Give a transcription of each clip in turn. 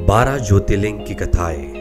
12 ज्योतिर्लिंग की कथाएं।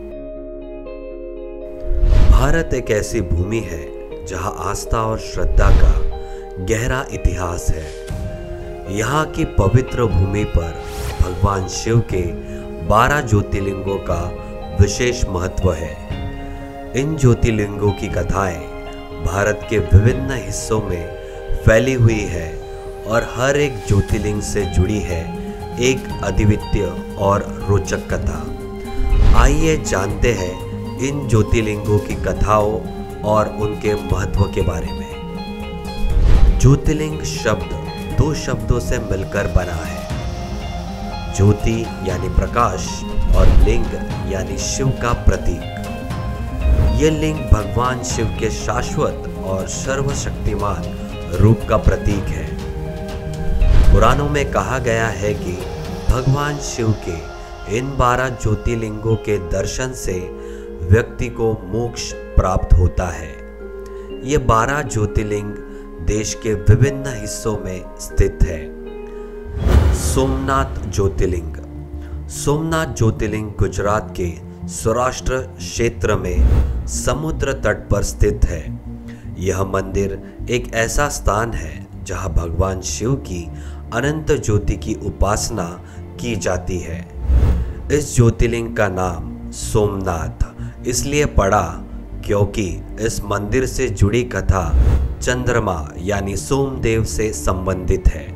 भारत एक ऐसी भूमि है जहां आस्था और श्रद्धा का गहरा इतिहास है। यहाँ की पवित्र भूमि पर भगवान शिव के 12 ज्योतिर्लिंगों का विशेष महत्व है। इन ज्योतिर्लिंगों की कथाएं भारत के विभिन्न हिस्सों में फैली हुई है और हर एक ज्योतिर्लिंग से जुड़ी है एक अद्वितीय और रोचक कथा। आइए जानते हैं इन ज्योतिर्लिंगों की कथाओं और उनके महत्व के बारे में। ज्योतिर्लिंग शब्द दो शब्दों से मिलकर बना है। ज्योति यानी प्रकाश और लिंग यानी शिव का प्रतीक। यह लिंग भगवान शिव के शाश्वत और सर्वशक्तिमान रूप का प्रतीक है। पुराणों में कहा गया है कि भगवान शिव के इन 12 ज्योतिर्लिंगों के दर्शन से व्यक्ति को मोक्ष प्राप्त होता है। ये 12 ज्योतिर्लिंग देश के विभिन्न हिस्सों में स्थित है। सोमनाथ ज्योतिर्लिंग। सोमनाथ ज्योतिर्लिंग गुजरात के सौराष्ट्र क्षेत्र में समुद्र तट पर स्थित है। यह मंदिर एक ऐसा स्थान है जहां भगवान शिव की अनंत ज्योति की उपासना की जाती है। इस ज्योतिर्लिंग का नाम सोमनाथ इसलिए पड़ा क्योंकि इस मंदिर से जुड़ी कथा चंद्रमा यानी सोमदेव से संबंधित है।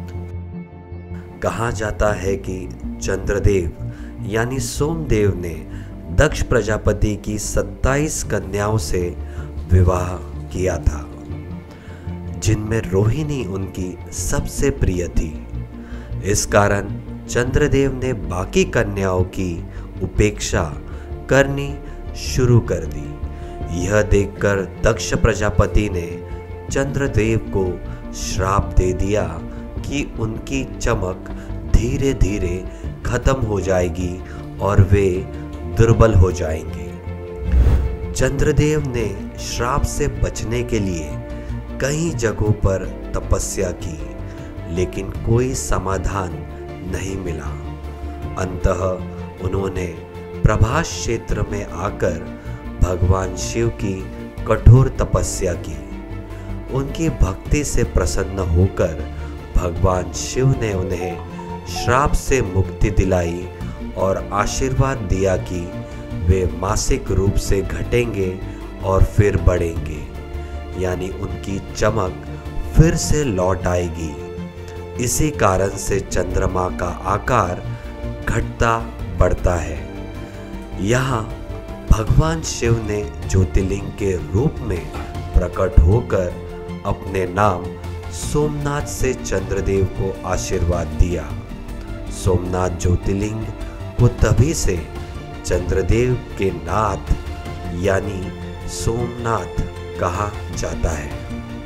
कहा जाता है कि चंद्रदेव यानी सोमदेव ने दक्ष प्रजापति की 27 कन्याओं से विवाह किया था, जिनमें रोहिणी उनकी सबसे प्रिय थी। इस कारण चंद्रदेव ने बाकी कन्याओं की उपेक्षा करनी शुरू कर दी। यह देखकर दक्ष प्रजापति ने चंद्रदेव को श्राप दे दिया कि उनकी चमक धीरे धीरे खत्म हो जाएगी और वे दुर्बल हो जाएंगे। चंद्रदेव ने श्राप से बचने के लिए कई जगहों पर तपस्या की, लेकिन कोई समाधान नहीं मिला। अंततः उन्होंने प्रभास क्षेत्र में आकर भगवान शिव की कठोर तपस्या की। उनकी भक्ति से प्रसन्न होकर भगवान शिव ने उन्हें श्राप से मुक्ति दिलाई और आशीर्वाद दिया कि वे मासिक रूप से घटेंगे और फिर बढ़ेंगे, यानी उनकी चमक फिर से लौट आएगी। इसी कारण से चंद्रमा का आकार घटता बढ़ता है। यहाँ भगवान शिव ने ज्योतिर्लिंग के रूप में प्रकट होकर अपने नाम सोमनाथ से चंद्रदेव को आशीर्वाद दिया। सोमनाथ ज्योतिर्लिंग को तभी से चंद्रदेव के नाथ यानी सोमनाथ कहा जाता है।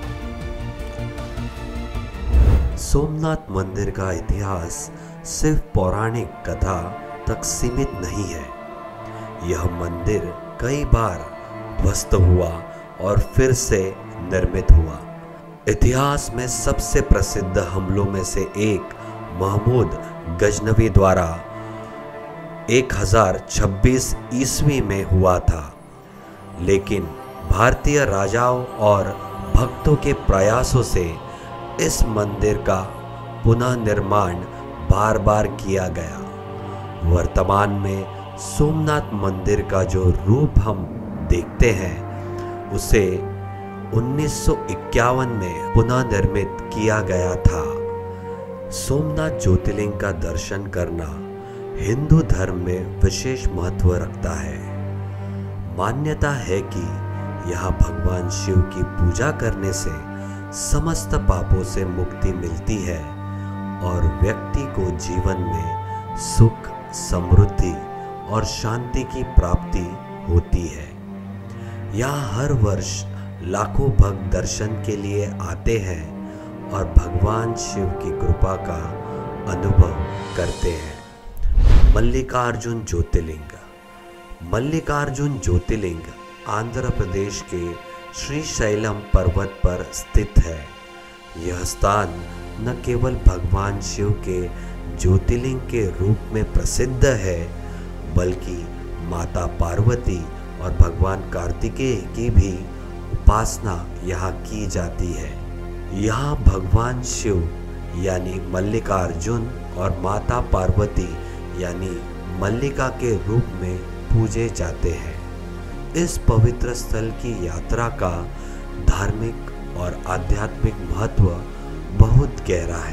सोमनाथ मंदिर का इतिहास सिर्फ पौराणिक कथा तक सीमित नहीं है। यह मंदिर कई बार ध्वस्त हुआ और फिर से निर्मित हुआ। इतिहास में सबसे प्रसिद्ध हमलों में से एक महमूद गजनवी द्वारा 1026 ईस्वी में हुआ था, लेकिन भारतीय राजाओं और भक्तों के प्रयासों से इस मंदिर का पुनः निर्माण बार बार किया गया। वर्तमान में सोमनाथ मंदिर का जो रूप हम देखते हैं उसे 1951 में पुनः निर्मित किया गया था। सोमनाथ ज्योतिर्लिंग का दर्शन करना हिंदू धर्म में विशेष महत्व रखता है। मान्यता है कि यहाँ भगवान शिव की पूजा करने से समस्त पापों से मुक्ति मिलती है और व्यक्ति को जीवन में सुख, समृद्धि और शांति की प्राप्ति होती है। यहाँ हर वर्ष लाखों भक्त दर्शन के लिए आते हैं और भगवान शिव की कृपा का अनुभव करते हैं। मल्लिकार्जुन ज्योतिर्लिंग। मल्लिकार्जुन ज्योतिर्लिंग आंध्र प्रदेश के श्रीशैलम पर्वत पर स्थित है। यह स्थान न केवल भगवान शिव के ज्योतिर्लिंग के रूप में प्रसिद्ध है, बल्कि माता पार्वती और भगवान कार्तिकेय की भी उपासना यहाँ की जाती है। यहाँ भगवान शिव यानी मल्लिकार्जुन और माता पार्वती यानी मल्लिका के रूप में पूजे जाते हैं। इस पवित्र स्थल की यात्रा का धार्मिक और आध्यात्मिक महत्व बहुत गहरा है।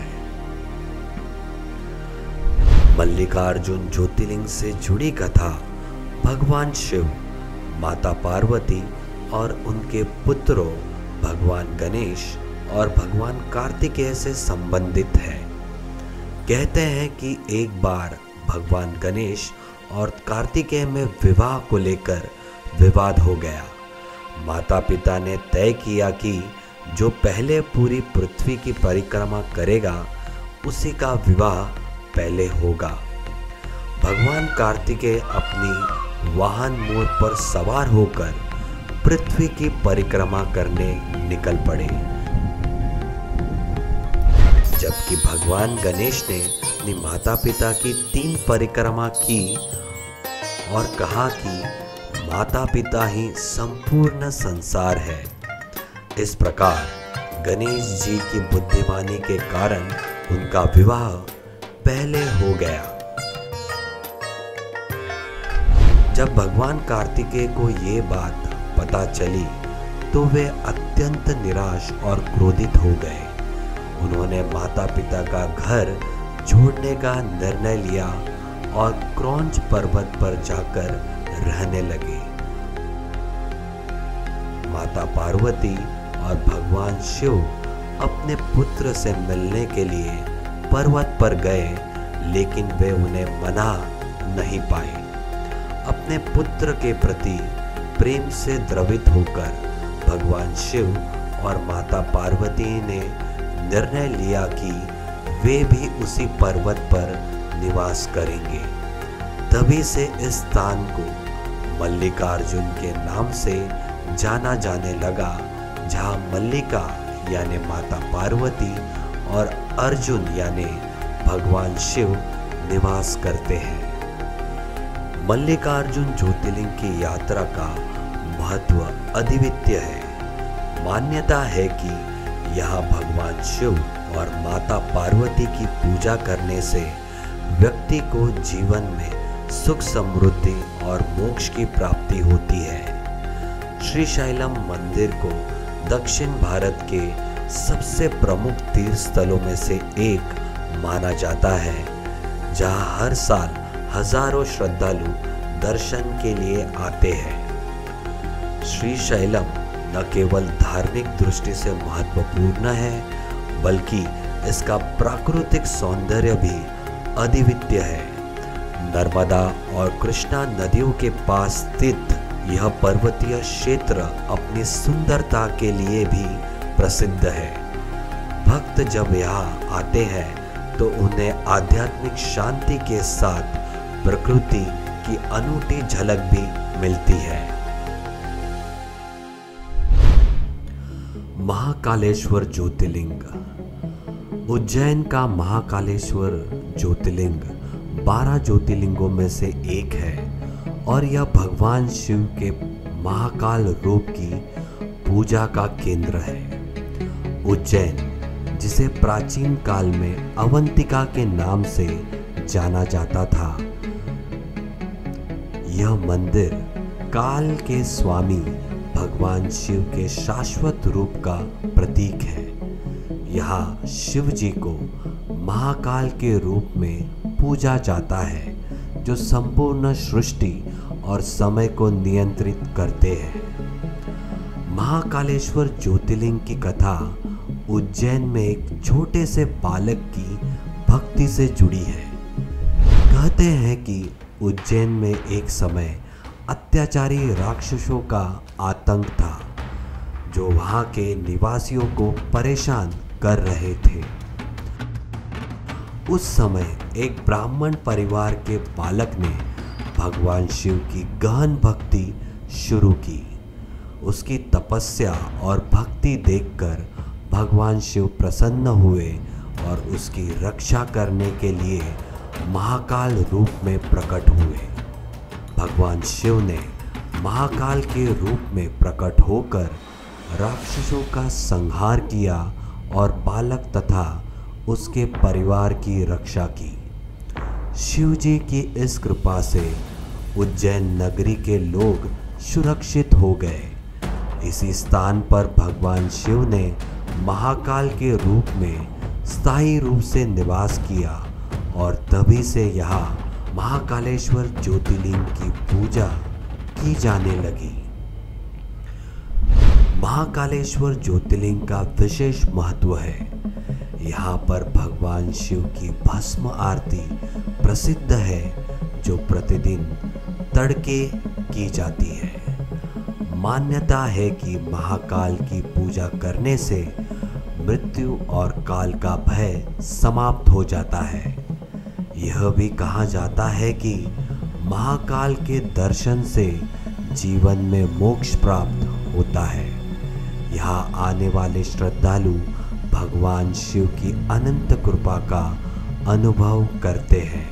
मल्लिकार्जुन ज्योतिर्लिंग से जुड़ी कथा भगवान शिव, माता पार्वती और उनके पुत्रों भगवान गणेश और भगवान कार्तिकेय से संबंधित है। कहते हैं कि एक बार भगवान गणेश और कार्तिकेय में विवाह को लेकर विवाद हो गया। माता पिता ने तय किया कि जो पहले पूरी पृथ्वी की परिक्रमा करेगा उसी का विवाह पहले होगा। भगवान कार्तिकेय अपनी वाहन मोर पर सवार होकर पृथ्वी की परिक्रमा करने निकल पड़े, जबकि भगवान गणेश ने अपनी माता पिता की 3 परिक्रमा की और कहा कि माता पिता ही संपूर्ण संसार है। इस प्रकार गणेश जी की बुद्धिमानी के कारण उनका विवाह पहले हो गया। जब भगवान कार्तिकेय को ये बात पता चली तो वे अत्यंत निराश और क्रोधित हो गए। उन्होंने माता पिता का घर छोड़ने का निर्णय लिया और क्रौंच पर्वत पर जाकर रहने लगे। माता पार्वती और भगवान शिव अपने पुत्र से मिलने के लिए पर्वत पर गए, लेकिन वे उन्हें मना नहीं पाए। अपने पुत्र के प्रति प्रेम से द्रवित होकर भगवान शिव और माता पार्वती ने निर्णय लिया कि वे भी उसी पर्वत पर निवास करेंगे। तभी से इस स्थान को मल्लिकार्जुन के नाम से जाना जाने लगा, जहाँ मल्लिका यानी माता पार्वती और अर्जुन यानी भगवान शिव निवास करते हैं। मल्लिकार्जुन ज्योतिर्लिंग की यात्रा का महत्व अद्वितीय है। मान्यता है कि यहाँ भगवान शिव और माता पार्वती की पूजा करने से व्यक्ति को जीवन में सुख समृद्धि और मोक्ष की प्राप्ति होती है। श्रीशैलम मंदिर को दक्षिण भारत के सबसे प्रमुख तीर्थ स्थलों में से एक माना जाता है, जहां हर साल हजारों श्रद्धालु दर्शन के लिए आते हैं। श्रीशैलम न केवल धार्मिक दृष्टि से महत्वपूर्ण है, बल्कि इसका प्राकृतिक सौंदर्य भी अद्वितीय है। नर्मदा और कृष्णा नदियों के पास स्थित यह पर्वतीय क्षेत्र अपनी सुंदरता के लिए भी प्रसिद्ध है। भक्त जब यहाँ आते हैं तो उन्हें आध्यात्मिक शांति के साथ प्रकृति की अनूठी झलक भी मिलती है। महाकालेश्वर ज्योतिर्लिंग। उज्जैन का महाकालेश्वर ज्योतिर्लिंग 12 ज्योतिर्लिंगों में से एक है और यह भगवान शिव के महाकाल रूप की पूजा का केंद्र है। उज्जैन, जिसे प्राचीन काल में अवंतिका के नाम से जाना जाता था, यह मंदिर काल के स्वामी भगवान शिव के शाश्वत रूप का प्रतीक है। यहाँ शिव जी को महाकाल के रूप में पूजा जाता है, जो संपूर्ण सृष्टि और समय को नियंत्रित करते हैं। महाकालेश्वर ज्योतिर्लिंग की कथा उज्जैन में एक छोटे से बालक की भक्ति से जुड़ी है। कहते हैं कि उज्जैन में एक समय अत्याचारी राक्षसों का आतंक था, जो वहां के निवासियों को परेशान कर रहे थे। उस समय एक ब्राह्मण परिवार के बालक ने भगवान शिव की गहन भक्ति शुरू की। उसकी तपस्या और भक्ति देखकर भगवान शिव प्रसन्न हुए और उसकी रक्षा करने के लिए महाकाल रूप में प्रकट हुए। भगवान शिव ने महाकाल के रूप में प्रकट होकर राक्षसों का संहार किया और बालक तथा उसके परिवार की रक्षा की। शिव जी की इस कृपा से उज्जैन नगरी के लोग सुरक्षित हो गए। इसी स्थान पर भगवान शिव ने महाकाल के रूप में स्थायी रूप से निवास किया और तभी से यहाँ महाकालेश्वर ज्योतिर्लिंग की पूजा की जाने लगी। महाकालेश्वर ज्योतिर्लिंग का विशेष महत्व है। यहाँ पर भगवान शिव की भस्म आरती प्रसिद्ध है, जो प्रतिदिन तड़के की जाती है। मान्यता है कि महाकाल की पूजा करने से मृत्यु और काल का भय समाप्त हो जाता है। यह भी कहा जाता है कि महाकाल के दर्शन से जीवन में मोक्ष प्राप्त होता है। यहाँ आने वाले श्रद्धालु भगवान शिव की अनंत कृपा का अनुभव करते हैं।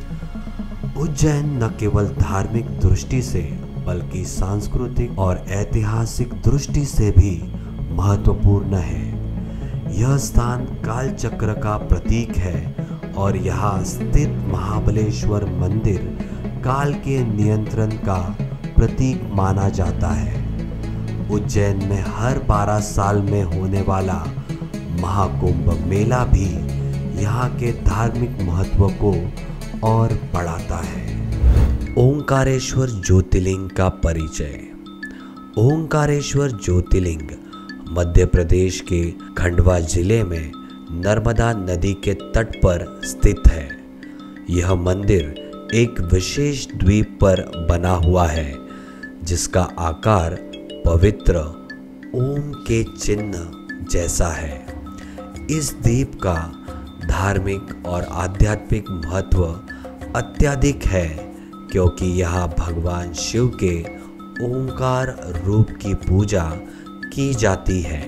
उज्जैन न केवल धार्मिक दृष्टि से बल्कि सांस्कृतिक और ऐतिहासिक दृष्टि से भी महत्वपूर्ण है। यह स्थान काल चक्र का प्रतीक है और यहाँ स्थित महाबलेश्वर मंदिर काल के नियंत्रण का प्रतीक माना जाता है। उज्जैन में हर 12 साल में होने वाला महाकुंभ मेला भी यहाँ के धार्मिक महत्व को और बढ़ाता है। ओंकारेश्वर ज्योतिर्लिंग का परिचय। ओंकारेश्वर ज्योतिर्लिंग मध्य प्रदेश के खंडवा जिले में नर्मदा नदी के तट पर स्थित है। यह मंदिर एक विशेष द्वीप पर बना हुआ है, जिसका आकार पवित्र ओम के चिन्ह जैसा है। इस द्वीप का धार्मिक और आध्यात्मिक महत्व अत्यधिक है, क्योंकि यहाँ भगवान शिव के ओंकार रूप की पूजा की जाती है।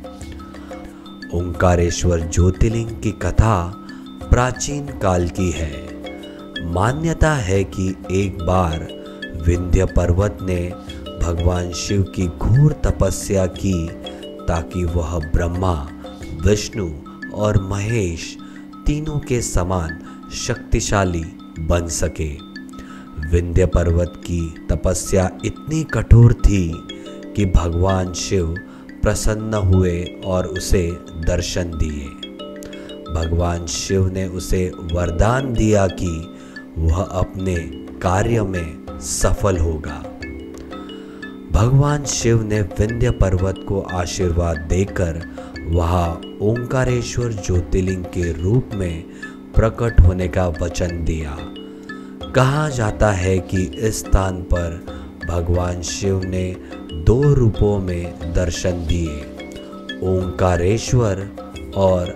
ओंकारेश्वर ज्योतिर्लिंग की कथा प्राचीन काल की है। मान्यता है कि एक बार विंध्य पर्वत ने भगवान शिव की घोर तपस्या की ताकि वह ब्रह्मा, विष्णु और महेश तीनों के समान शक्तिशाली बन सके। विंध्य पर्वत की तपस्या इतनी कठोर थी कि भगवान शिव प्रसन्न हुए और उसे दर्शन दिए। भगवान शिव ने उसे वरदान दिया कि वह अपने कार्य में सफल होगा। भगवान शिव ने विंध्य पर्वत को आशीर्वाद देकर वहाँ ओंकारेश्वर ज्योतिर्लिंग के रूप में प्रकट होने का वचन दिया। कहा जाता है कि इस स्थान पर भगवान शिव ने 2 रूपों में दर्शन दिए, ओंकारेश्वर और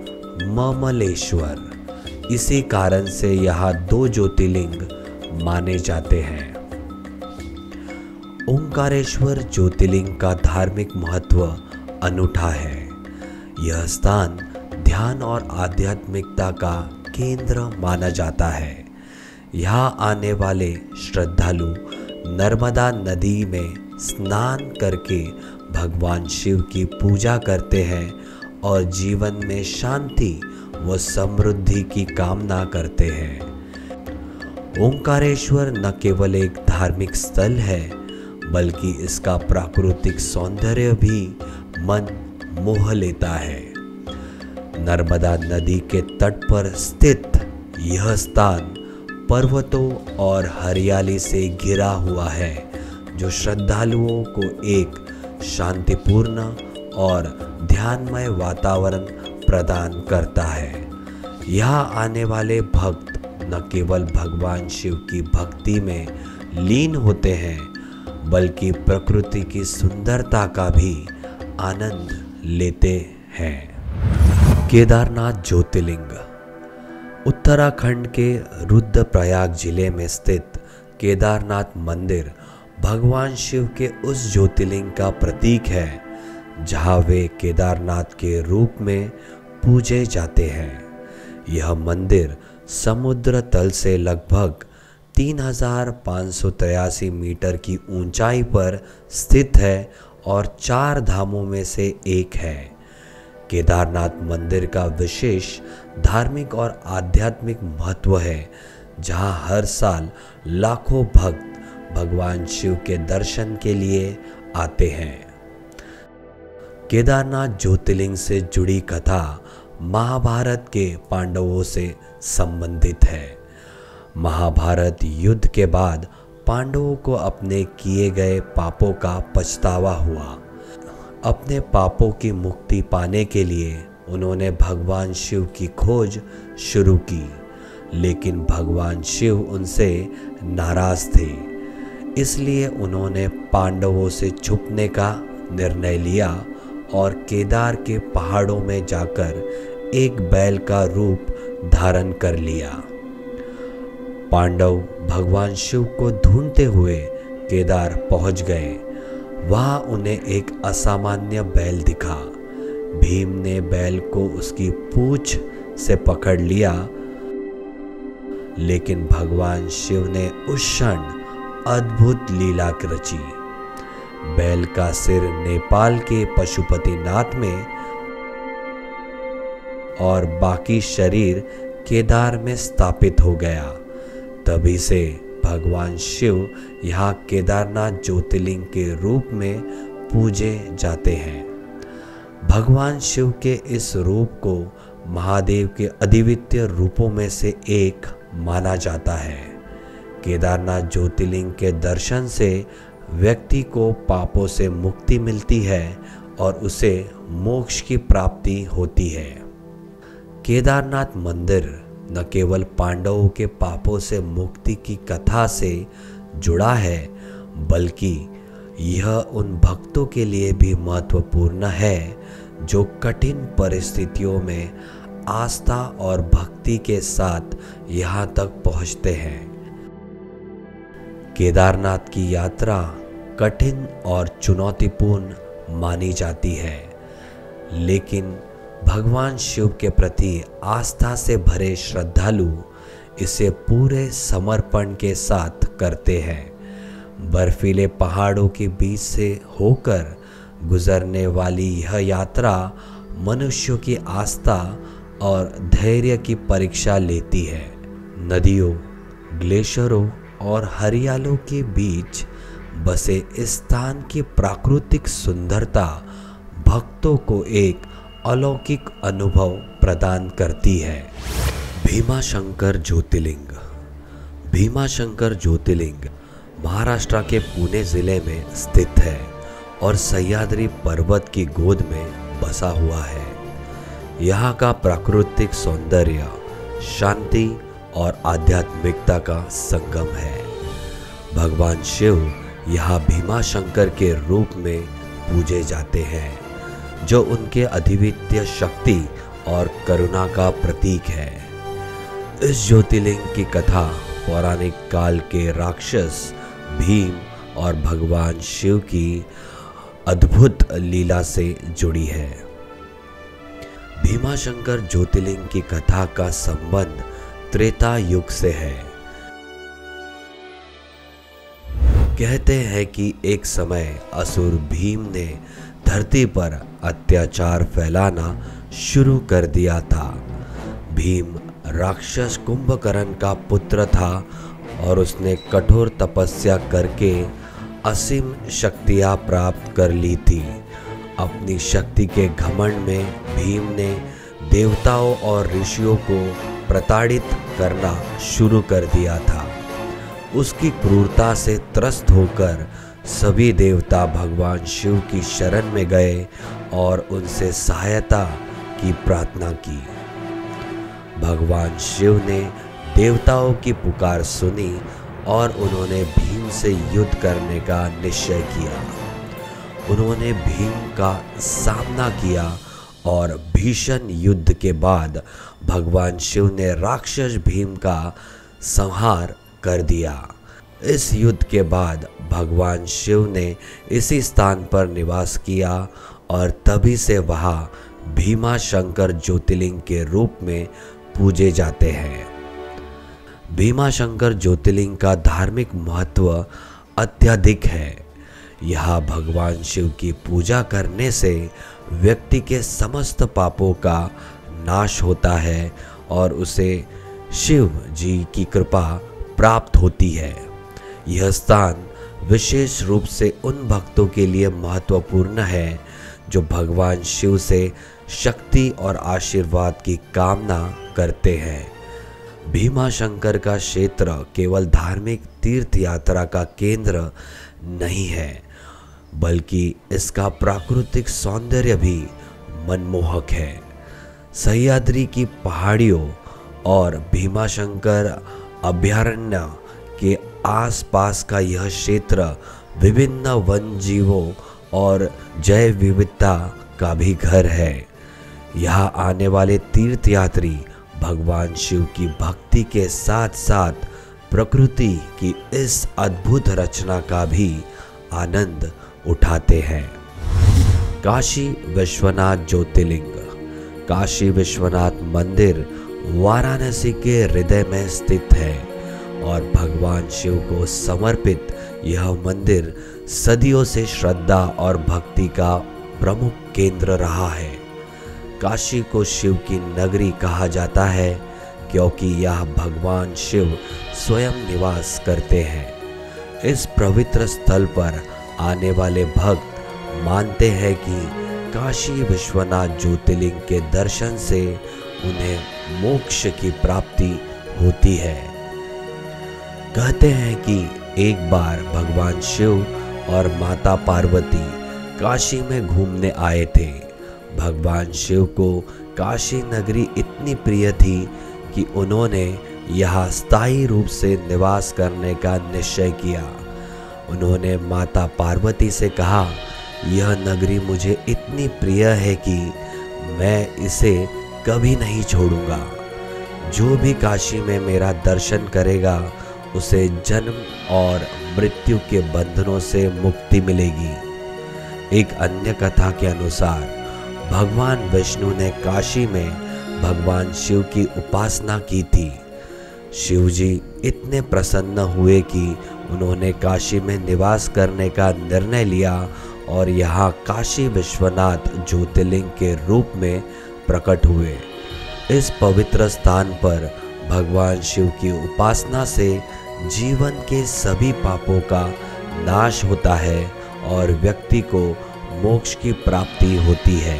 ममलेश्वर। इसी कारण से यहाँ 2 ज्योतिर्लिंग माने जाते हैं। ओंकारेश्वर ज्योतिर्लिंग का धार्मिक महत्व अनूठा है। यह स्थान ध्यान और आध्यात्मिकता का केंद्र माना जाता है। यहाँ आने वाले श्रद्धालु नर्मदा नदी में स्नान करके भगवान शिव की पूजा करते हैं और जीवन में शांति व समृद्धि की कामना करते हैं। ओंकारेश्वर न केवल एक धार्मिक स्थल है, बल्कि इसका प्राकृतिक सौंदर्य भी मन मोह लेता है। नर्मदा नदी के तट पर स्थित यह स्थान पर्वतों और हरियाली से घिरा हुआ है, जो श्रद्धालुओं को एक शांतिपूर्ण और ध्यानमय वातावरण प्रदान करता है। यहाँ आने वाले भक्त न केवल भगवान शिव की भक्ति में लीन होते हैं, बल्कि प्रकृति की सुंदरता का भी आनंद लेते हैं। केदारनाथ ज्योतिर्लिंग। उत्तराखंड के रुद्रप्रयाग जिले में स्थित केदारनाथ मंदिर भगवान शिव के उस ज्योतिर्लिंग का प्रतीक है जहाँ वे केदारनाथ के रूप में पूजे जाते हैं। यह मंदिर समुद्र तल से लगभग 3583 मीटर की ऊंचाई पर स्थित है और 4 धामों में से एक है। केदारनाथ मंदिर का विशेष धार्मिक और आध्यात्मिक महत्व है, जहां हर साल लाखों भक्त भगवान शिव के दर्शन के लिए आते हैं। केदारनाथ ज्योतिर्लिंग से जुड़ी कथा महाभारत के पांडवों से संबंधित है। महाभारत युद्ध के बाद पांडवों को अपने किए गए पापों का पछतावा हुआ। अपने पापों की मुक्ति पाने के लिए उन्होंने भगवान शिव की खोज शुरू की, लेकिन भगवान शिव उनसे नाराज थे। इसलिए उन्होंने पांडवों से छुपने का निर्णय लिया और केदार के पहाड़ों में जाकर एक बैल का रूप धारण कर लिया। पांडव भगवान शिव को ढूंढते हुए केदार पहुंच गए। वहां उन्हें एक असामान्य बैल दिखा। भीम ने बैल को उसकी पूंछ से पकड़ लिया, लेकिन भगवान शिव ने उस क्षण अद्भुत लीला रची। बैल का सिर नेपाल के पशुपतिनाथ में और बाकी शरीर केदार में स्थापित हो गया। तभी से भगवान शिव यहाँ केदारनाथ ज्योतिर्लिंग के रूप में पूजे जाते हैं। भगवान शिव के इस रूप को महादेव के अद्वितीय रूपों में से एक माना जाता है। केदारनाथ ज्योतिर्लिंग के दर्शन से व्यक्ति को पापों से मुक्ति मिलती है और उसे मोक्ष की प्राप्ति होती है। केदारनाथ मंदिर न केवल पांडवों के पापों से मुक्ति की कथा से जुड़ा है, बल्कि यह उन भक्तों के लिए भी महत्वपूर्ण है जो कठिन परिस्थितियों में आस्था और भक्ति के साथ यहाँ तक पहुँचते हैं। केदारनाथ की यात्रा कठिन और चुनौतीपूर्ण मानी जाती है, लेकिन भगवान शिव के प्रति आस्था से भरे श्रद्धालु इसे पूरे समर्पण के साथ करते हैं। बर्फीले पहाड़ों के बीच से होकर गुजरने वाली यह यात्रा मनुष्यों की आस्था और धैर्य की परीक्षा लेती है। नदियों, ग्लेशियरों और हरियालों के बीच बसे इस स्थान की प्राकृतिक सुंदरता भक्तों को एक अलौकिक अनुभव प्रदान करती है। भीमाशंकर ज्योतिर्लिंग। भीमाशंकर ज्योतिर्लिंग महाराष्ट्र के पुणे जिले में स्थित है और सह्याद्री पर्वत की गोद में बसा हुआ है। यहाँ का प्राकृतिक सौंदर्य शांति और आध्यात्मिकता का संगम है। भगवान शिव यहाँ भीमाशंकर के रूप में पूजे जाते हैं, जो उनके अद्वितीय शक्ति और करुणा का प्रतीक है। इस ज्योतिर्लिंग की कथा पौराणिक काल के राक्षस भीम और भगवान शिव की अद्भुत लीला से जुड़ी है। भीमाशंकर ज्योतिर्लिंग की कथा का संबंध त्रेता युग से है। कहते हैं कि एक समय असुर भीम ने धरती पर अत्याचार फैलाना शुरू कर दिया था। भीम राक्षस कुंभकर्ण का पुत्र था और उसने कठोर तपस्या करके असीम शक्तियां प्राप्त कर ली थी। अपनी शक्ति के घमंड में भीम ने देवताओं और ऋषियों को प्रताड़ित करना शुरू कर दिया था। उसकी क्रूरता से त्रस्त होकर सभी देवता भगवान शिव की शरण में गए और उनसे सहायता की प्रार्थना की। भगवान शिव ने देवताओं की पुकार सुनी और उन्होंने भीम से युद्ध करने का निश्चय किया। उन्होंने भीम का सामना किया और भीषण युद्ध के बाद भगवान शिव ने राक्षस भीम का संहार कर दिया। इस युद्ध के बाद भगवान शिव ने इसी स्थान पर निवास किया और तभी से वहाँ भीमाशंकर ज्योतिर्लिंग के रूप में पूजे जाते हैं। भीमाशंकर ज्योतिर्लिंग का धार्मिक महत्व अत्यधिक है। यहाँ भगवान शिव की पूजा करने से व्यक्ति के समस्त पापों का नाश होता है और उसे शिव जी की कृपा प्राप्त होती है। यह स्थान विशेष रूप से उन भक्तों के लिए महत्वपूर्ण है जो भगवान शिव से शक्ति और आशीर्वाद की कामना करते हैं। भीमाशंकर का क्षेत्र केवल धार्मिक तीर्थ यात्रा का केंद्र नहीं है, बल्कि इसका प्राकृतिक सौंदर्य भी मनमोहक है। सह्याद्री की पहाड़ियों और भीमाशंकर अभयारण्य के आसपास का यह क्षेत्र विभिन्न वन जीवों और जैव विविधता का भी घर है। यहाँ आने वाले तीर्थयात्री भगवान शिव की भक्ति के साथ साथ प्रकृति की इस अद्भुत रचना का भी आनंद उठाते हैं। काशी विश्वनाथ ज्योतिर्लिंग। काशी विश्वनाथ मंदिर वाराणसी के हृदय में स्थित है और भगवान शिव को समर्पित यह मंदिर सदियों से श्रद्धा और भक्ति का प्रमुख केंद्र रहा है। काशी को शिव की नगरी कहा जाता है क्योंकि यह भगवान शिव स्वयं निवास करते हैं। इस पवित्र स्थल पर आने वाले भक्त मानते हैं कि काशी विश्वनाथ ज्योतिर्लिंग के दर्शन से उन्हें मोक्ष की प्राप्ति होती है। कहते हैं कि एक बार भगवान शिव और माता पार्वती काशी में घूमने आए थे। भगवान शिव को काशी नगरी इतनी प्रिय थी कि उन्होंने यहाँ स्थायी रूप से निवास करने का निश्चय किया। उन्होंने माता पार्वती से कहा, यह नगरी मुझे इतनी प्रिय है कि मैं इसे कभी नहीं छोड़ूंगा। जो भी काशी में मेरा दर्शन करेगा उसे जन्म और मृत्यु के बंधनों से मुक्ति मिलेगी। एक अन्य कथा के अनुसार भगवान विष्णु ने काशी में भगवान शिव की उपासना की थी। शिव जी इतने प्रसन्न हुए कि उन्होंने काशी में निवास करने का निर्णय लिया और यहाँ काशी विश्वनाथ ज्योतिर्लिंग के रूप में प्रकट हुए। इस पवित्र स्थान पर भगवान शिव की उपासना से जीवन के सभी पापों का नाश होता है और व्यक्ति को मोक्ष की प्राप्ति होती है।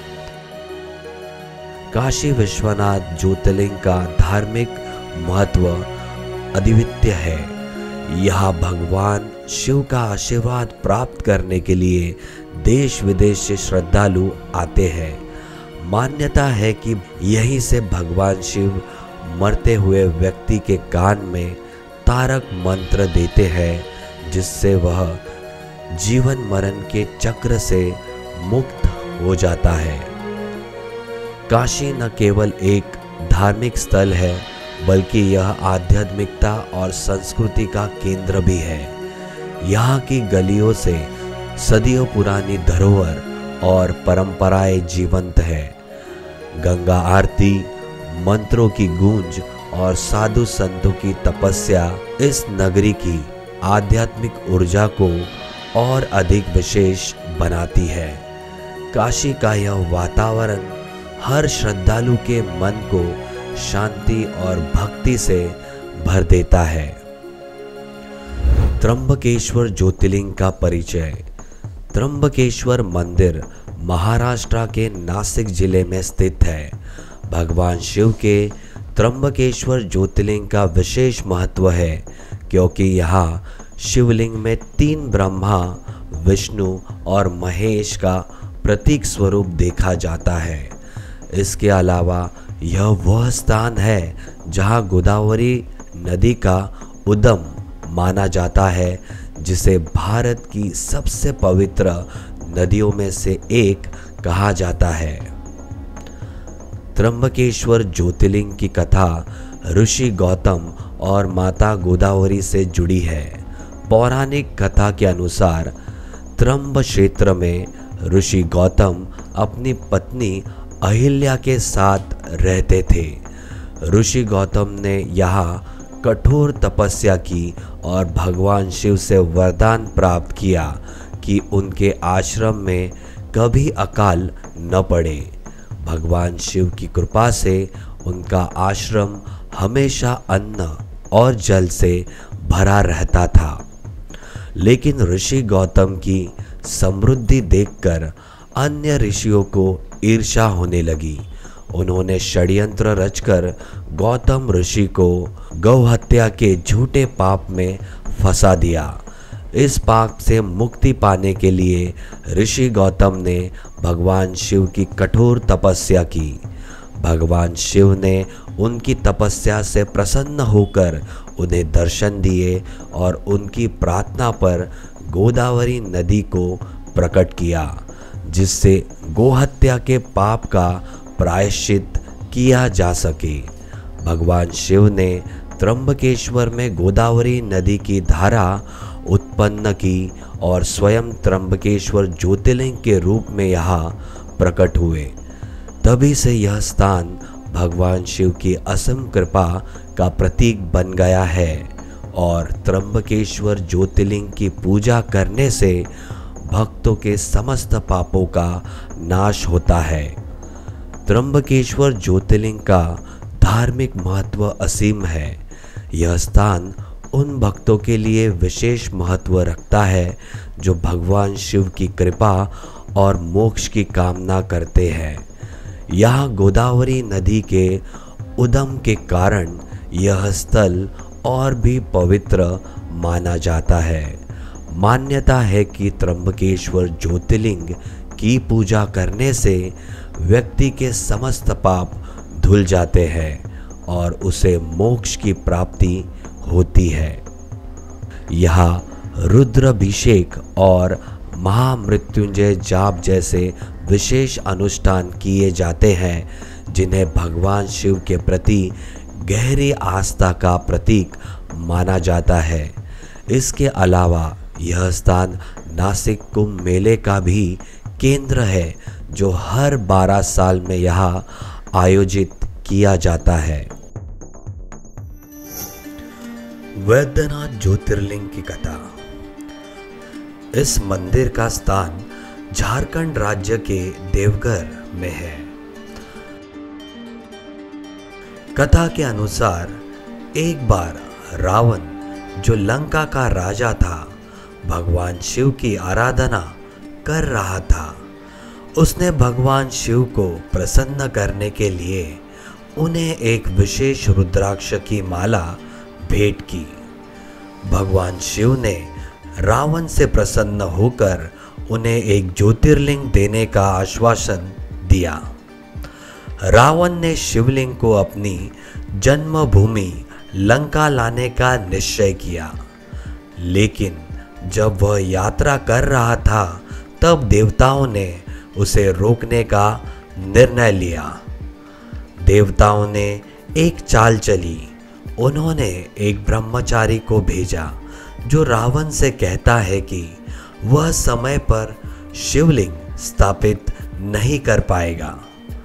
काशी विश्वनाथ ज्योतिर्लिंग का धार्मिक महत्व अद्वितीय है। यहाँ भगवान शिव का आशीर्वाद प्राप्त करने के लिए देश विदेश से श्रद्धालु आते हैं। मान्यता है कि यहीं से भगवान शिव मरते हुए व्यक्ति के कान में तारक मंत्र देते हैं, जिससे वह जीवन मरण के चक्र से मुक्त हो जाता है। काशी न केवल एक धार्मिक स्थल है, बल्कि यह आध्यात्मिकता और संस्कृति का केंद्र भी है। यहाँ की गलियों से सदियों पुरानी धरोहर और परंपराएं जीवंत है। गंगा आरती, मंत्रों की गूंज और साधु संतों की तपस्या इस नगरी की आध्यात्मिक ऊर्जा को और अधिक विशेष बनाती है। काशी का यह वातावरण हर श्रद्धालु के मन को शांति और भक्ति से भर देता है। त्र्यंबकेश्वर ज्योतिर्लिंग का परिचय। त्र्यंबकेश्वर मंदिर महाराष्ट्र के नासिक जिले में स्थित है। भगवान शिव के त्र्यंबकेश्वर ज्योतिर्लिंग का विशेष महत्व है क्योंकि यहाँ शिवलिंग में 3 ब्रह्मा, विष्णु और महेश का प्रतीक स्वरूप देखा जाता है। इसके अलावा यह वह स्थान है जहाँ गोदावरी नदी का उद्गम माना जाता है, जिसे भारत की सबसे पवित्र नदियों में से एक कहा जाता है। त्र्यंबकेश्वर ज्योतिर्लिंग की कथा ऋषि गौतम और माता गोदावरी से जुड़ी है। पौराणिक कथा के अनुसार त्र्यंब क्षेत्र में ऋषि गौतम अपनी पत्नी अहिल्या के साथ रहते थे। ऋषि गौतम ने यहाँ कठोर तपस्या की और भगवान शिव से वरदान प्राप्त किया कि उनके आश्रम में कभी अकाल न पड़े। भगवान शिव की कृपा से उनका आश्रम हमेशा अन्न और जल से भरा रहता था। लेकिन ऋषि गौतम की समृद्धि देखकर अन्य ऋषियों को ईर्ष्या होने लगी। उन्होंने षड्यंत्र रचकर गौतम ऋषि को गौहत्या के झूठे पाप में फंसा दिया। इस पाप से मुक्ति पाने के लिए ऋषि गौतम ने भगवान शिव की कठोर तपस्या की। भगवान शिव ने उनकी तपस्या से प्रसन्न होकर उन्हें दर्शन दिए और उनकी प्रार्थना पर गोदावरी नदी को प्रकट किया, जिससे गोहत्या के पाप का प्रायश्चित किया जा सके। भगवान शिव ने त्र्यंबकेश्वर में गोदावरी नदी की धारा उत्पन्न की और स्वयं त्र्यंबकेश्वर ज्योतिर्लिंग के रूप में यहाँ प्रकट हुए। तभी से यह स्थान भगवान शिव की असीम कृपा का प्रतीक बन गया है और त्र्यंबकेश्वर ज्योतिर्लिंग की पूजा करने से भक्तों के समस्त पापों का नाश होता है। त्र्यंबकेश्वर ज्योतिर्लिंग का धार्मिक महत्व असीम है। यह स्थान उन भक्तों के लिए विशेष महत्व रखता है जो भगवान शिव की कृपा और मोक्ष की कामना करते हैं। यहाँ गोदावरी नदी के उद्गम के कारण यह स्थल और भी पवित्र माना जाता है। मान्यता है कि त्र्यंबकेश्वर ज्योतिर्लिंग की पूजा करने से व्यक्ति के समस्त पाप धुल जाते हैं और उसे मोक्ष की प्राप्ति होती है। यहाँ रुद्राभिषेक और महामृत्युंजय जाप जैसे विशेष अनुष्ठान किए जाते हैं, जिन्हें भगवान शिव के प्रति गहरी आस्था का प्रतीक माना जाता है। इसके अलावा यह स्थान नासिक कुंभ मेले का भी केंद्र है, जो हर 12 साल में यहाँ आयोजित किया जाता है। वैद्यनाथ ज्योतिर्लिंग की कथा। इस मंदिर का स्थान झारखंड राज्य के देवघर में है। कथा के अनुसार एक बार रावण, जो लंका का राजा था, भगवान शिव की आराधना कर रहा था। उसने भगवान शिव को प्रसन्न करने के लिए उन्हें एक विशेष रुद्राक्ष की माला भेंट की। भगवान शिव ने रावण से प्रसन्न होकर उन्हें एक ज्योतिर्लिंग देने का आश्वासन दिया। रावण ने शिवलिंग को अपनी जन्मभूमि लंका लाने का निश्चय किया, लेकिन जब वह यात्रा कर रहा था तब देवताओं ने उसे रोकने का निर्णय लिया। देवताओं ने एक चाल चली। उन्होंने एक ब्रह्मचारी को भेजा जो रावण से कहता है कि वह समय पर शिवलिंग स्थापित नहीं कर पाएगा।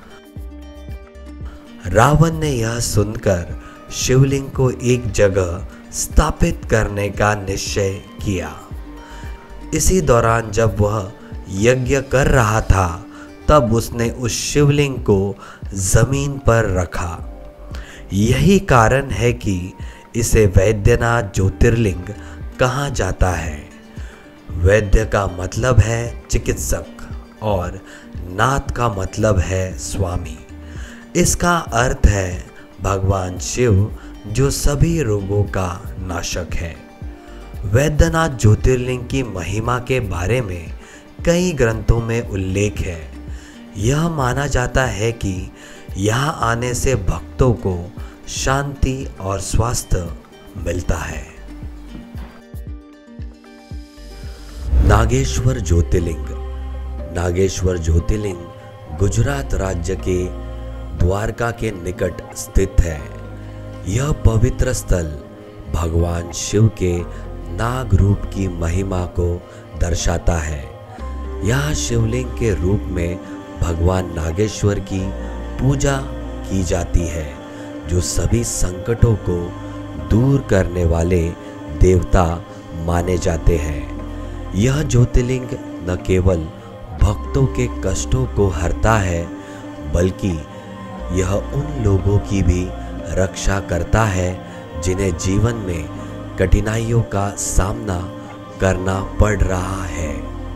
रावण ने यह सुनकर शिवलिंग को एक जगह स्थापित करने का निश्चय किया। इसी दौरान जब वह यज्ञ कर रहा था तब उसने उस शिवलिंग को जमीन पर रखा। यही कारण है कि इसे वैद्यनाथ ज्योतिर्लिंग कहा जाता है। वैद्य का मतलब है चिकित्सक और नाथ का मतलब है स्वामी। इसका अर्थ है भगवान शिव, जो सभी रोगों का नाशक है। वैद्यनाथ ज्योतिर्लिंग की महिमा के बारे में कई ग्रंथों में उल्लेख है। यह माना जाता है कि यहाँ आने से भक्तों को शांति और स्वास्थ्य मिलता है। नागेश्वर ज्योतिर्लिंग। नागेश्वर ज्योतिर्लिंग गुजरात राज्य के द्वारका के निकट स्थित है। यह पवित्र स्थल भगवान शिव के नाग रूप की महिमा को दर्शाता है। यहाँ शिवलिंग के रूप में भगवान नागेश्वर की पूजा की जाती है, जो सभी संकटों को दूर करने वाले देवता माने जाते हैं। यह ज्योतिर्लिंग न केवल भक्तों के कष्टों को हरता है, बल्कि यह उन लोगों की भी रक्षा करता है जिन्हें जीवन में कठिनाइयों का सामना करना पड़ रहा है।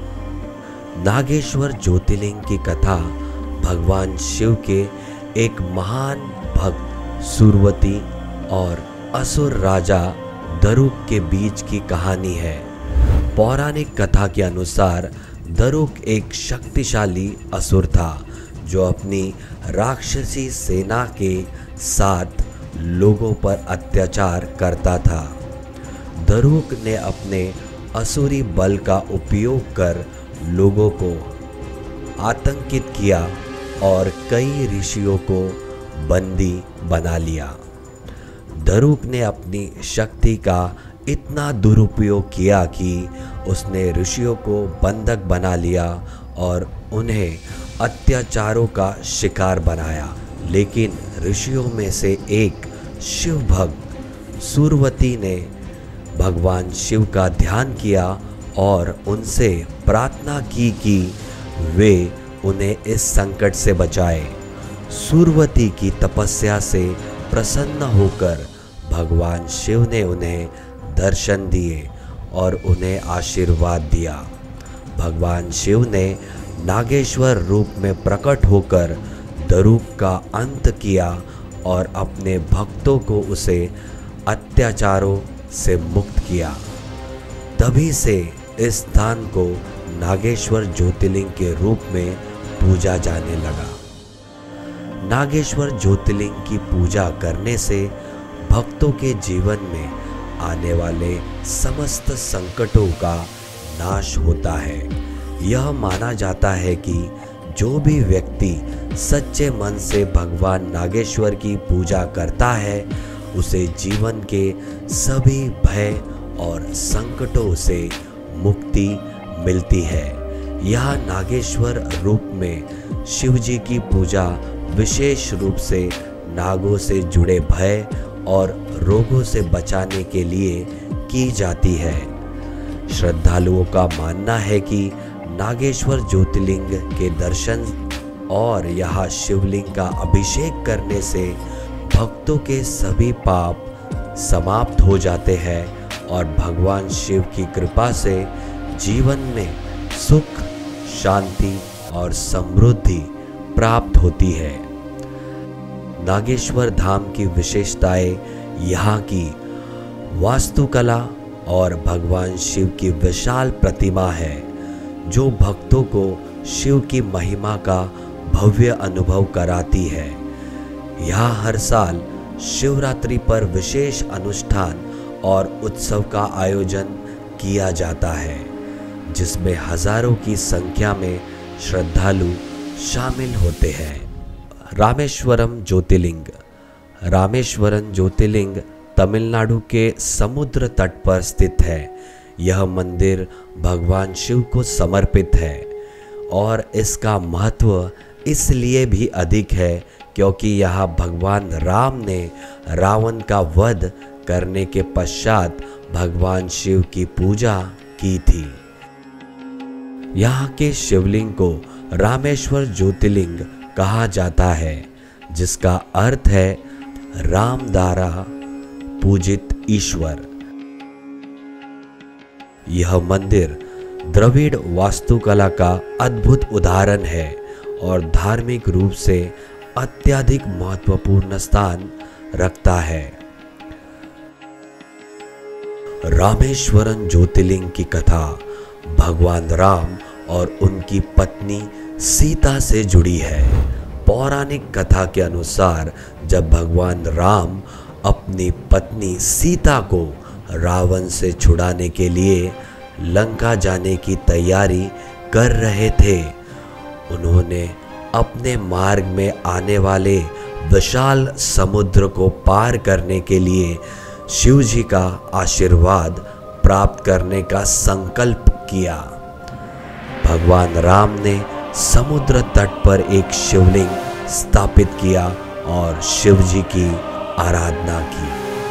नागेश्वर ज्योतिर्लिंग की कथा भगवान शिव के एक महान भक्त सूर्यवती और असुर राजा दरुक के बीच की कहानी है। पौराणिक कथा के अनुसार दरुक एक शक्तिशाली असुर था जो अपनी राक्षसी सेना के साथ लोगों पर अत्याचार करता था। दरुक ने अपने असुरी बल का उपयोग कर लोगों को आतंकित किया और कई ऋषियों को बंदी बना लिया। दरुक ने अपनी शक्ति का इतना दुरुपयोग किया कि उसने ऋषियों को बंधक बना लिया और उन्हें अत्याचारों का शिकार बनाया। लेकिन ऋषियों में से एक शिव भक्त सूर्यवती ने भगवान शिव का ध्यान किया और उनसे प्रार्थना की कि वे उन्हें इस संकट से बचाए। सूर्यवती की तपस्या से प्रसन्न होकर भगवान शिव ने उन्हें दर्शन दिए और उन्हें आशीर्वाद दिया। भगवान शिव ने नागेश्वर रूप में प्रकट होकर दरुक का अंत किया और अपने भक्तों को उसे अत्याचारों से मुक्त किया। तभी से इस स्थान को नागेश्वर ज्योतिर्लिंग के रूप में पूजा जाने लगा। नागेश्वर ज्योतिर्लिंग की पूजा करने से भक्तों के जीवन में आने वाले समस्त संकटों का नाश होता है। यह माना जाता है कि जो भी व्यक्ति सच्चे मन से भगवान नागेश्वर की पूजा करता है उसे जीवन के सभी भय और संकटों से मुक्ति मिलती है। यह नागेश्वर रूप में शिव जी की पूजा विशेष रूप से नागों से जुड़े भय और रोगों से बचाने के लिए की जाती है। श्रद्धालुओं का मानना है कि नागेश्वर ज्योतिर्लिंग के दर्शन और यहाँ शिवलिंग का अभिषेक करने से भक्तों के सभी पाप समाप्त हो जाते हैं और भगवान शिव की कृपा से जीवन में सुख, शांति और समृद्धि प्राप्त होती है। नागेश्वर धाम की विशेषताएं यहाँ की वास्तुकला और भगवान शिव की विशाल प्रतिमा है जो भक्तों को शिव की महिमा का भव्य अनुभव कराती है। यहाँ हर साल शिवरात्रि पर विशेष अनुष्ठान और उत्सव का आयोजन किया जाता है जिसमें हजारों की संख्या में श्रद्धालु शामिल होते हैं। रामेश्वरम ज्योतिर्लिंग। रामेश्वरम ज्योतिर्लिंग तमिलनाडु के समुद्र तट पर स्थित है। यह मंदिर भगवान शिव को समर्पित है और इसका महत्व इसलिए भी अधिक है क्योंकि यहाँ भगवान राम ने रावण का वध करने के पश्चात भगवान शिव की पूजा की थी। यहाँ के शिवलिंग को रामेश्वर ज्योतिर्लिंग कहा जाता है जिसका अर्थ है राम द्वारा पूजित ईश्वर। यह मंदिर द्रविड़ वास्तुकला का अद्भुत उदाहरण है और धार्मिक रूप से अत्यधिक महत्वपूर्ण स्थान रखता है। रामेश्वरम ज्योतिर्लिंग की कथा भगवान राम और उनकी पत्नी सीता से जुड़ी है। पौराणिक कथा के अनुसार जब भगवान राम अपनी पत्नी सीता को रावण से छुड़ाने के लिए लंका जाने की तैयारी कर रहे थे, उन्होंने अपने मार्ग में आने वाले विशाल समुद्र को पार करने के लिए शिव जी का आशीर्वाद प्राप्त करने का संकल्प किया। भगवान राम ने समुद्र तट पर एक शिवलिंग स्थापित किया और शिव जी की आराधना की।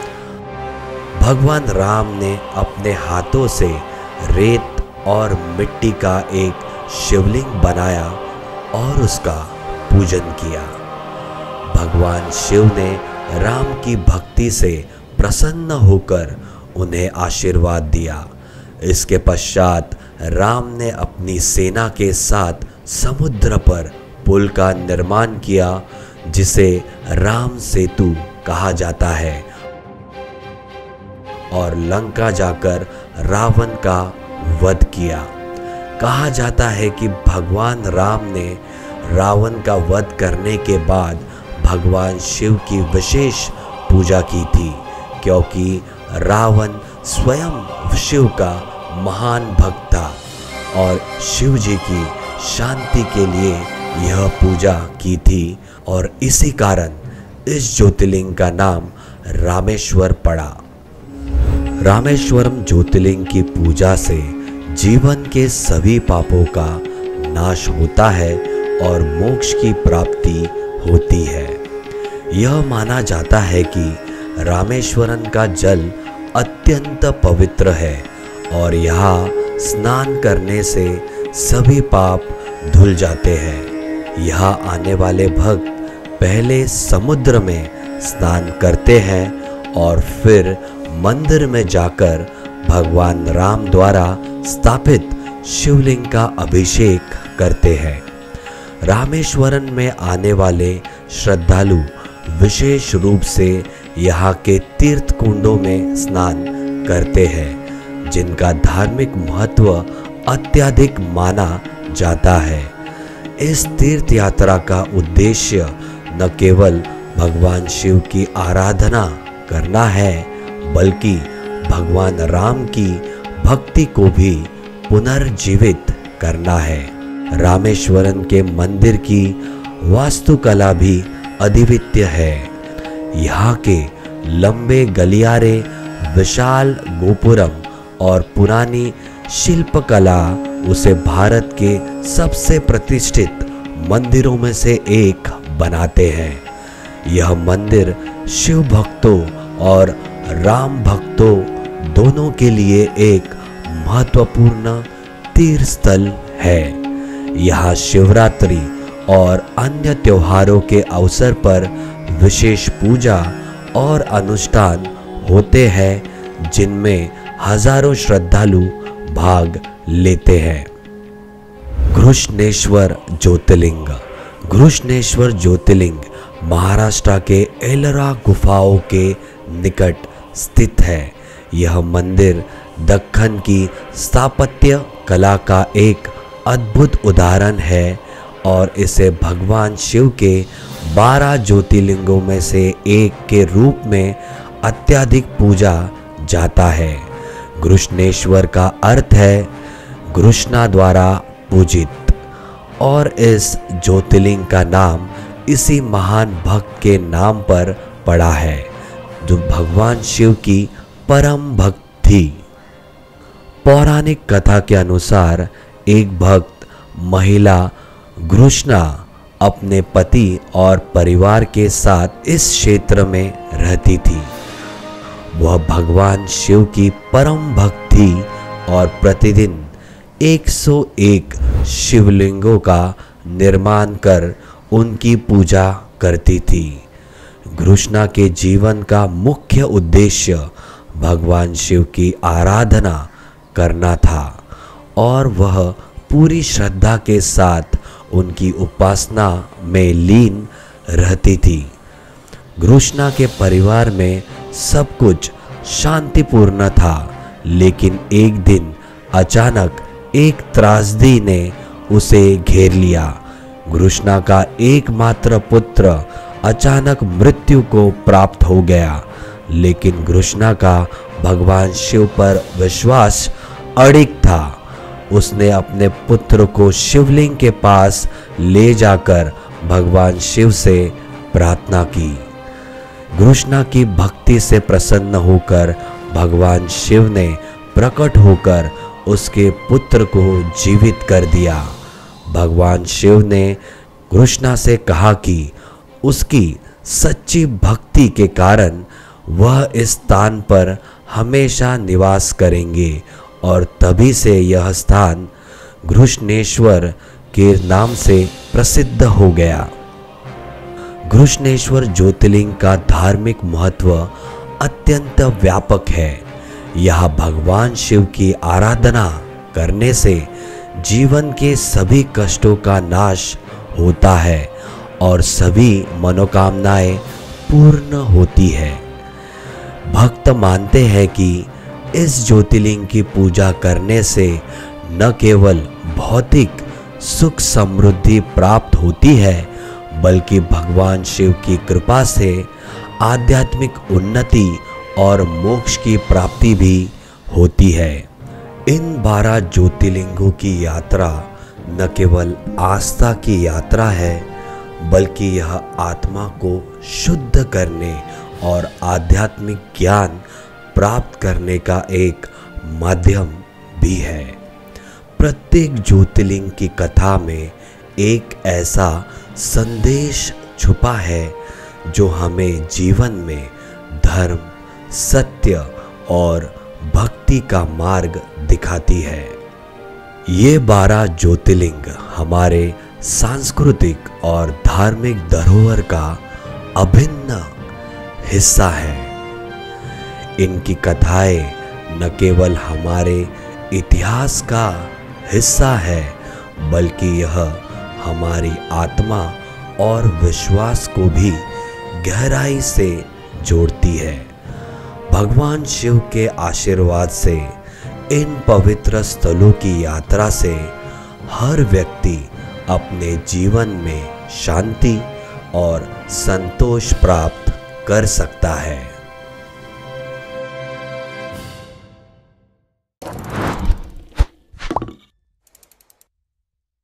भगवान राम ने अपने हाथों से रेत और मिट्टी का एक शिवलिंग बनाया और उसका पूजन किया। भगवान शिव ने राम की भक्ति से प्रसन्न होकर उन्हें आशीर्वाद दिया। इसके पश्चात राम ने अपनी सेना के साथ समुद्र पर पुल का निर्माण किया, जिसे राम सेतु कहा जाता है, और लंका जाकर रावण का वध किया। कहा जाता है कि भगवान राम ने रावण का वध करने के बाद भगवान शिव की विशेष पूजा की थी, क्योंकि रावण स्वयं शिव का महान भक्त था और शिव जी की शांति के लिए यह पूजा की थी, और इसी कारण इस ज्योतिर्लिंग का नाम रामेश्वर पड़ा। रामेश्वरम ज्योतिर्लिंग की पूजा से जीवन के सभी पापों का नाश होता है और मोक्ष की प्राप्ति होती है। यह माना जाता है कि रामेश्वरम का जल अत्यंत पवित्र है और यहाँ स्नान करने से सभी पाप धुल जाते हैं। यहाँ आने वाले भक्त पहले समुद्र में स्नान करते हैं और फिर मंदिर में जाकर भगवान राम द्वारा स्थापित शिवलिंग का अभिषेक करते हैं। रामेश्वरम में आने वाले श्रद्धालु विशेष रूप से यहाँ के तीर्थ कुंडों में स्नान करते हैं, जिनका धार्मिक महत्व अत्यधिक माना जाता है। इस तीर्थ यात्रा का उद्देश्य न केवल भगवान शिव की आराधना करना है, बल्कि भगवान राम की भक्ति को भी पुनर्जीवित करना है। रामेश्वरम के मंदिर की वास्तुकला भी अद्वितीय है। यहाँ के लंबे गलियारे, विशाल गोपुरम और पुरानी शिल्पकला उसे भारत के सबसे प्रतिष्ठित मंदिरों में से एक बनाते हैं। यह मंदिर शिव भक्तों और राम भक्तों दोनों के लिए एक महत्वपूर्ण तीर्थ स्थल है। यहाँ शिवरात्रि और अन्य त्योहारों के अवसर पर विशेष पूजा और अनुष्ठान होते हैं, जिनमें हजारों श्रद्धालु भाग लेते हैं। घृष्णेश्वर ज्योतिर्लिंग। घृष्णेश्वर ज्योतिर्लिंग महाराष्ट्र के एलोरा गुफाओं के निकट स्थित है। यह मंदिर दक्खन की स्थापत्य कला का एक अद्भुत उदाहरण है और इसे भगवान शिव के 12 ज्योतिर्लिंगों में से एक के रूप में अत्यधिक पूजा जाता है। घृष्णेश्वर का अर्थ है घृष्णा द्वारा पूजित, और इस ज्योतिर्लिंग का नाम इसी महान भक्त के नाम पर पड़ा है, जो भगवान शिव की परम भक्त थी। पौराणिक कथा के अनुसार एक भक्त महिला घृष्णा अपने पति और परिवार के साथ इस क्षेत्र में रहती थी। वह भगवान शिव की परम भक्त थी और प्रतिदिन 101 शिवलिंगों का निर्माण कर उनकी पूजा करती थी। घृष्णा के जीवन का मुख्य उद्देश्य भगवान शिव की आराधना करना था और वह पूरी श्रद्धा के साथ उनकी उपासना में लीन रहती थी। घृष्णा के परिवार में सब कुछ शांतिपूर्ण था, लेकिन एक दिन अचानक एक त्रासदी ने उसे घेर लिया। घृष्णा का एकमात्र पुत्र अचानक मृत्यु को प्राप्त हो गया, लेकिन घृष्णा का भगवान शिव पर विश्वास अडिग था। उसने अपने पुत्र को शिवलिंग के पास ले जाकर भगवान शिव से प्रार्थना की। घृष्णा की भक्ति से प्रसन्न होकर भगवान शिव ने प्रकट होकर उसके पुत्र को जीवित कर दिया। भगवान शिव ने घृष्णा से कहा कि उसकी सच्ची भक्ति के कारण वह इस स्थान पर हमेशा निवास करेंगे और तभी से यह स्थान घृष्णेश्वर के नाम से प्रसिद्ध हो गया। घृष्णेश्वर ज्योतिर्लिंग का धार्मिक महत्व अत्यंत व्यापक है। यह भगवान शिव की आराधना करने से जीवन के सभी कष्टों का नाश होता है और सभी मनोकामनाएं पूर्ण होती है। भक्त मानते हैं कि इस ज्योतिर्लिंग की पूजा करने से न केवल भौतिक सुख समृद्धि प्राप्त होती है, बल्कि भगवान शिव की कृपा से आध्यात्मिक उन्नति और मोक्ष की प्राप्ति भी होती है। इन 12 ज्योतिर्लिंगों की यात्रा न केवल आस्था की यात्रा है, बल्कि यह आत्मा को शुद्ध करने और आध्यात्मिक ज्ञान प्राप्त करने का एक माध्यम भी है। प्रत्येक ज्योतिर्लिंग की कथा में एक ऐसा संदेश छुपा है जो हमें जीवन में धर्म, सत्य और भक्ति का मार्ग दिखाती है। ये 12 ज्योतिर्लिंग हमारे सांस्कृतिक और धार्मिक धरोहर का अभिन्न हिस्सा है। इनकी कथाएं न केवल हमारे इतिहास का हिस्सा है, बल्कि यह हमारी आत्मा और विश्वास को भी गहराई से जोड़ती है। भगवान शिव के आशीर्वाद से इन पवित्र स्थलों की यात्रा से हर व्यक्ति अपने जीवन में शांति और संतोष प्राप्त कर सकता है।